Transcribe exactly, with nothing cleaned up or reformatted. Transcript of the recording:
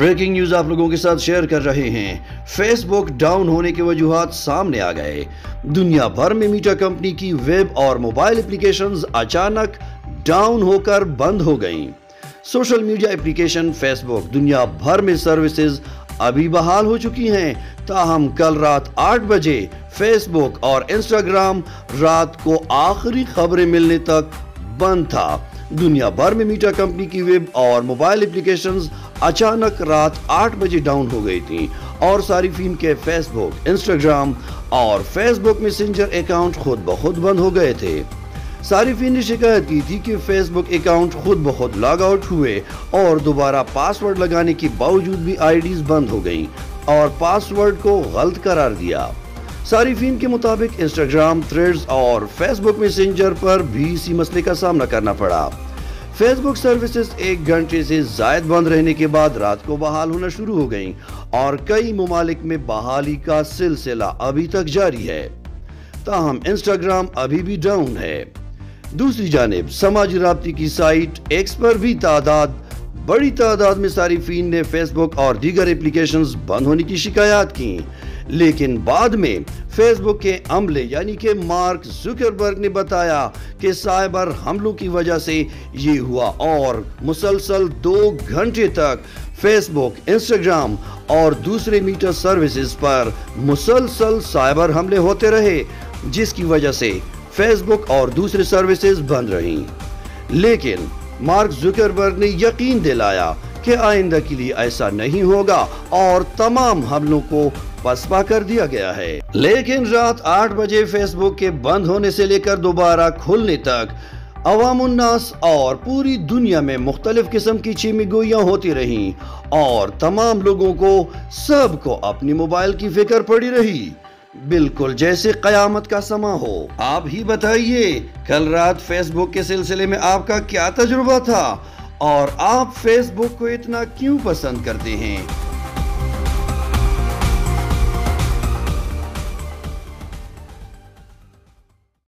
Breaking news آپ لوگوں کے ساتھ شیئر کر رہے ہیں۔ فیس بک ڈاؤن ہونے کے وجوہات سامنے آ گئے۔ دنیا بھر میں میٹا کمپنی کی ویب اور موبائل اپلیکیشنز اچانک ڈاؤن ہو کر بند ہو گئیں۔ Social media application Facebook دنیا بھر میں سروسز ابھی بحال ہو چکی ہیں، تاہم کل رات آٹھ بجے فیس بک اور انسٹاگرام رات کو آخری خبریں ملنے تک بند تھا۔ دنیا بھر میں میٹا کمپنی کی ویب اور موبائل اپلیکیشنز اچانک رات آٹھ بجے ڈاؤن ہو گئی تھیں اور صارفین کے فیس بک، انسٹاگرام اور فیس بک میسنجر اکاؤنٹ خود بخود بند ہو گئے تھے۔ صارفین نے شکایت کی تھی کہ فیس بک اکاؤنٹ خود بخود لاگ آؤٹ ہوئے اور دوبارہ پاس ورڈ لگانے کے باوجود بھی آئی ڈیز بند ہو گئیں اور پاس ورڈ کو غلط قرار دیا۔ صارفین کے مطابق انسٹاگرام، تھریڈز اور فیس بک میسنجر پر بھی اسی مسئلے کا سامنا کرنا پڑا۔ فیس بک سروسز ایک گھنٹے سے زائد بند رہنے کے بعد رات کو بحال ہونا شروع ہو گئیں اور کئی ممالک میں بحالی کا سلسلہ ابھی تک جاری ہے، تاہم انسٹاگرام ابھی بھی ڈاؤن ہے۔ دوسری جانب سماجی رابطے کی سائٹ ایکس پر بھی تعداد بڑی تعداد میں صارفین نے فیس بک اور دیگر اپلیکیشنز بند ہونے کی شکایات کی، لیکن بعد میں فیس بک کے عملے یعنی کہ مارک زکربرگ نے بتایا کہ سائبر حملوں کی وجہ سے یہ ہوا اور مسلسل دو گھنٹے تک فیس بک، انسٹاگرام اور دوسرے میٹا سروسز پر مسلسل سائبر حملے ہوتے رہے، جس کی وجہ سے فیس بک اور دوسرے سروسز بند رہیں۔ لیکن مارک زکربرگ نے یقین دلایا کہ آئندہ کے لیے ایسا نہیں ہوگا اور تمام حملوں کو پسپا کر دیا گیا ہے۔ لیکن رات آٹھ بجے فیس بک کے بند ہونے سے لے کر دوبارہ کھلنے تک عوام الناس اور پوری دنیا میں مختلف قسم کی چیمیں گوئیاں ہوتی رہیں اور تمام لوگوں کو سب کو اپنی موبائل کی فکر پڑی رہی، بالکل جیسے قیامت کا سما ہو۔ آپ ہی بتائیے کل رات فیس بک کے سلسلے میں آپ کا کیا تجربہ تھا اور آپ فیس بک کو اتنا کیوں پسند کرتے ہیں؟